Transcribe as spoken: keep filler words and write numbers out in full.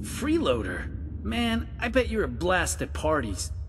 Freeloader? Man, I bet you're a blast at parties.